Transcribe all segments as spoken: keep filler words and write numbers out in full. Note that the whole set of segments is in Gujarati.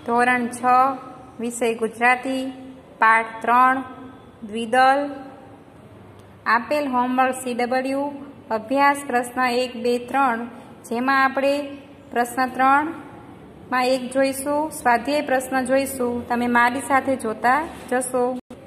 ધોરણ છ વિષય ગુજરાતી પાઠ ત્રણ દ્વિદલ. આપેલ હોમવર્ક સી ડબલ્યુ અભ્યાસ પ્રશ્ન એક બે ત્રણ, જેમાં આપણે પ્રશ્ન ત્રણમાં એક જોઈશું, સ્વાધ્યાય પ્રશ્ન જોઈશું. તમે મારી સાથે જોતા જશો.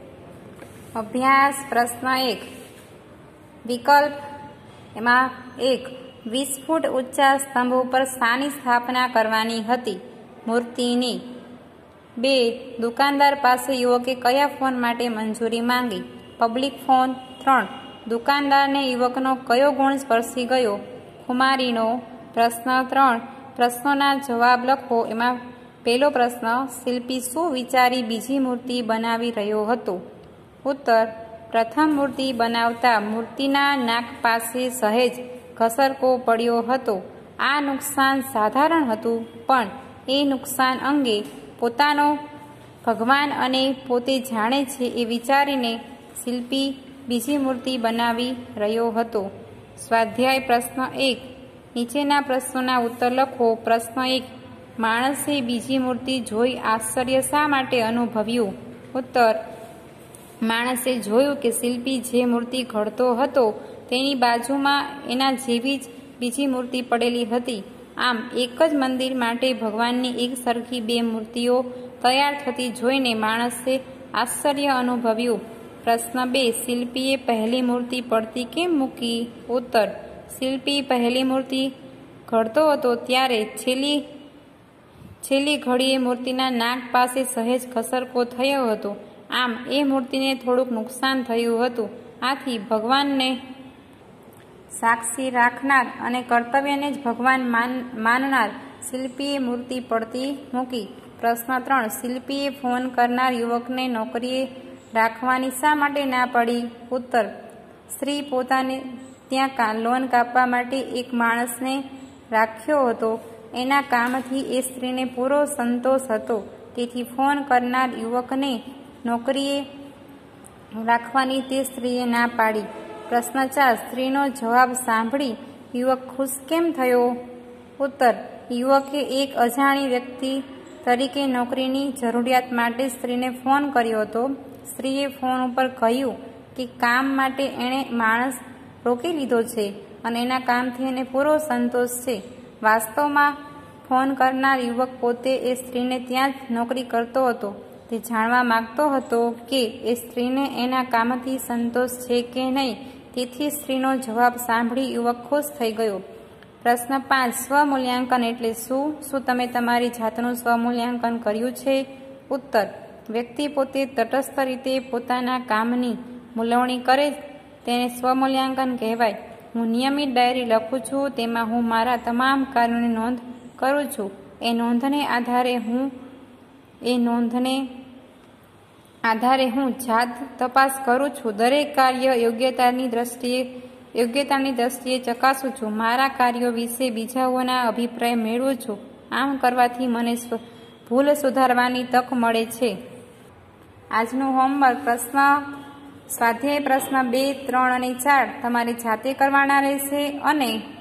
અભ્યાસ પ્રશ્ન એક. વિકલ્પ એમાં એક, વીસ ફૂટ ઊંચા સ્તંભ ઉપર શાની સ્થાપના કરવાની હતી? મૂર્તિની. બે, દુકાનદાર પાસે યુવકે કયા ફોન માટે મંજૂરી માંગી? Public phone. ત્રણ, દુકાનદારને યુવકનો કયો ગુણ સ્પર્શી ગયો? ખુમારીનો. પ્રશ્ન ત્રણ, પ્રશ્નોના જવાબ લખો. એમાં પહેલો પ્રશ્ન, શિલ્પી શું વિચારી બીજી મૂર્તિ બનાવી રહ્યો હતો? ઉત્તર, પ્રથમ મૂર્તિ બનાવતા મૂર્તિના નાક પાસે સહેજ ઘસરકો પડ્યો હતો. આ નુકસાન સાધારણ હતું, પણ એ નુકસાન અંગે પોતાનો ભગવાન અને પોતે જાણે છે એ વિચારીને શિલ્પી બીજી મૂર્તિ બનાવી રહ્યો હતો. સ્વાધ્યાય પ્રશ્ન એક, નીચેના પ્રશ્નોના ઉત્તર લખો. પ્રશ્ન એક, માણસે બીજી મૂર્તિ જોઈ આશ્ચર્ય શા માટે અનુભવ્યું? ઉત્તર, માણસે જોયું કે શિલ્પી જે મૂર્તિ ઘડતો હતો તેની બાજુમાં એના જેવી જ બીજી મૂર્તિ પડેલી હતી. આમ એક જ મંદિર માટે ભગવાનની એક સરખી બે મૂર્તિઓ તૈયાર થતી જોઈને માણસે આશ્ચર્ય અનુભવ્યું. પ્રશ્ન બે, શિલ્પીએ પહેલી મૂર્તિ પડતી કેમ મૂકી? ઉત્તર, શિલ્પી પહેલી મૂર્તિ ઘડતો હતો ત્યારે છેલ્લી છેલ્લી ઘડીએ મૂર્તિના નાક પાસે સહેજ ઘસરકો થયો હતો. આમ એ મૂર્તિને થોડુંક નુકસાન થયું હતું. આથી ભગવાનને સાક્ષી રાખનાર અને કર્તવ્યને જ ભગવાન માન માનનાર શિલ્પીએ મૂર્તિ પડતી મૂકી. પ્રશ્ન ત્રણ, શિલ્પીએ ફોન કરનાર યુવકને નોકરીએ રાખવાની શા માટે ના પડી? ઉત્તર, સ્ત્રી પોતાને ત્યાં લોન કાપવા માટે એક માણસને રાખ્યો હતો. એના કામથી એ સ્ત્રીને પૂરો સંતોષ હતો, તેથી ફોન કરનાર યુવકને નોકરીએ રાખવાની તે સ્ત્રીએ ના પાડી. પ્રશ્ન ચાર, સ્ત્રીનો જવાબ સાંભળી યુવક ખુશ કેમ થયો? ઉત્તર, યુવકે એક અજાણી વ્યક્તિ તરીકે નોકરીની જરૂરિયાત માટે સ્ત્રીને ફોન કર્યો હતો. સ્ત્રીએ ફોન ઉપર કહ્યું કે કામ માટે એણે માણસ રોકી લીધો છે અને એના કામથી એને પૂરો સંતોષ છે. વાસ્તવમાં ફોન કરનાર યુવક પોતે એ સ્ત્રીને ત્યાં જ નોકરી કરતો હતો. તે જાણવા માગતો હતો કે એ સ્ત્રીને એના કામથી સંતોષ છે કે નહીં. તેથી સ્ત્રીનો જવાબ સાંભળી યુવક ખુશ થઈ ગયો. પ્રશ્ન પાંચ, સ્વમૂલ્યાંકન એટલે શું? શું તમે તમારી જાતનું સ્વમૂલ્યાંકન કર્યું છે? ઉત્તર, વ્યક્તિ પોતે તટસ્થ રીતે પોતાના કામની મૂલવણી કરે તેને સ્વમૂલ્યાંકન કહેવાય. હું નિયમિત ડાયરી લખું છું, તેમાં હું મારા તમામ કાર્યોની નોંધ કરું છું. એ નોંધને આધારે હું એ નોંધને આધારે હું જાત તપાસ કરું છું. દરેક કાર્ય યોગ્યતાની દ્રષ્ટિએ યોગ્યતાની દ્રષ્ટિએ ચકાસું છું. મારા કાર્યો વિશે બીજાઓના અભિપ્રાય મેળવું છું. આમ કરવાથી મને ભૂલ સુધારવાની તક મળે છે. આજનું હોમવર્ક પ્રશ્ન સ્વાધ્યાય પ્રશ્ન બે ત્રણ અને ચાર તમારે જાતે કરવાના રહેશે અને